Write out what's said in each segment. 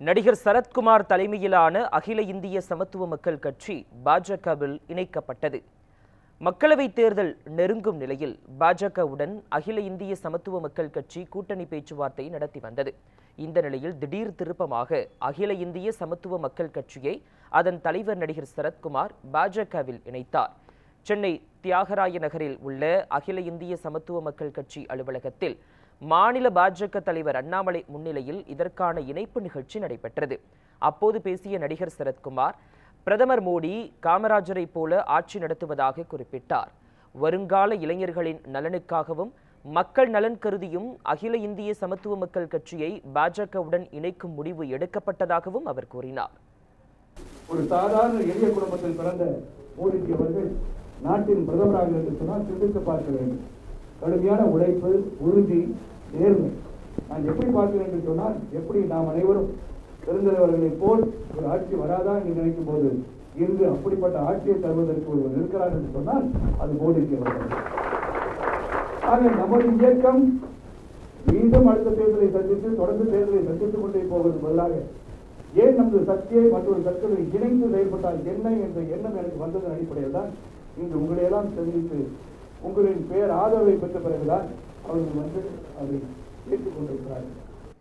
நடிகர் சரத்குமார் தலைமையிலான அகில இந்திய சமத்துவ மக்கள் கட்சி பாஜகவில் இணைக்கப்பட்டது. மக்களவைத் தேர்தல் நெருங்கும் நிலையில் பாஜகவுடன் அகில இந்திய சமத்துவ மக்கள் கட்சி கூட்டணி பேச்சுவார்த்தை நடத்தி வந்தது. இந்த நிலையில் திடீர் திருப்பமாக அகில இந்திய சமத்துவ மக்கள் கட்சியை அதன் தலைவர் நடிகர் சரத்குமார் பாஜகவில் இணைத்தார். சென்னை தியாகராய நகரில் உள்ள அகில இந்திய சமத்துவ மக்கள் கட்சி அலுவலகத்தில் மாநில பாஜக தலைவர் அண்ணாமலை முன்னிலையில் இதற்கான இணைப்பு நிகழ்ச்சி நடைபெற்றது. அப்போது பேசிய நடிகர் சரத்குமார், பிரதமர் மோடி காமராஜரை போல ஆட்சி நடத்துவதாக குறிப்பிட்டார். வருங்கால இளைஞர்களின் நலனுக்காகவும் மக்கள் நலன் கருதியும் அகில இந்திய சமத்துவ மக்கள் கட்சியை பாஜகவுடன் இணைக்கும் முடிவு எடுக்கப்பட்டதாகவும் அவர் கூறினார். ஒரு சாதாரண எளிய குடும்பத்தில் பிறந்த மோடிஜி அவர்கள் நாட்டின் பிரதமராக என்று சொன்னால் சிந்தித்து பார்க்க வேண்டும். கடுமையான உழைப்பு, உறுதி, நேர்மை. நான் எப்படி பார்க்கிறேன் என்று சொன்னால், எப்படி நாம் அனைவரும் தெரிந்தவர்களைப் போல் ஒரு ஆட்சி வராதா என்று நினைக்கும் போது இன்று அப்படிப்பட்ட ஆட்சியை தருவதற்கு ஒருவர் இருக்கிறார் என்று சொன்னால் அது மோடிஜி அவர்கள். ஆக நமது இயக்கம் மீண்டும் அடுத்த தேர்தலை சந்தித்து தொடர்ந்து தேர்தலை சந்தித்துக் கொண்டே போவது பதிலாக ஏன் நமது சக்தியை மற்றொரு சக்திகளை இணைந்து செயல்பட்டால் என்ன என்ற எண்ணம் எனக்கு வந்ததன் அடிப்படையில் தான் இன்று உங்களையெல்லாம் சந்தித்து உங்களின் பெயர் ஆதரவை பெற்ற பிறகுதான் அவர்கள் அதை ஏற்றுக்கொண்டிருக்கிறார்கள்.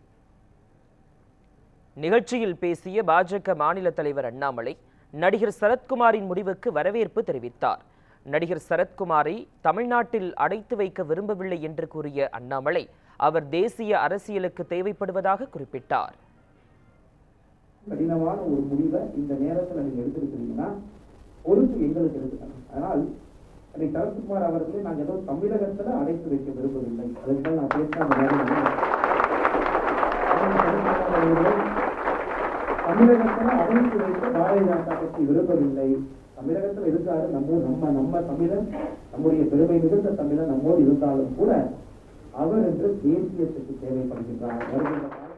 நிகழ்ச்சியில் பேசிய பாஜக மாநில தலைவர் அண்ணாமலை நடிகர் சரத்குமாரின் முடிவுக்கு வரவேற்பு தெரிவித்தார். நடிகர் சரத்குமாரை தமிழ்நாட்டில் அடைத்து வைக்க விரும்பவில்லை என்று கூறிய அண்ணாமலை, அவர் தேசிய அரசியலுக்கு தேவைப்படுவதாக குறிப்பிட்டார். கடினமான ஒரு முடிவை இந்த நேரத்தில் நீங்க எடுத்திருக்கிறீங்கன்னா பொறுப்பு எங்களுக்கு இருக்கு. அதனால் சரத்குமார் அவர்களை நாங்கள் ஏதோ தமிழகத்துல அடைத்து வைக்க விரும்பவில்லை. அதுக்கு நான் தமிழகத்துல அடைத்து வைக்க பாரதிய ஜனதா கட்சி விரும்பவில்லை. தமிழகத்துல இருக்காரு நம்ம தமிழன், நம்முடைய பெருமை மிகுந்த தமிழன் நம்மோடு இருந்தாலும் கூட அவர் என்று தேசியத்துக்கு தேவைப்படுகின்றார்.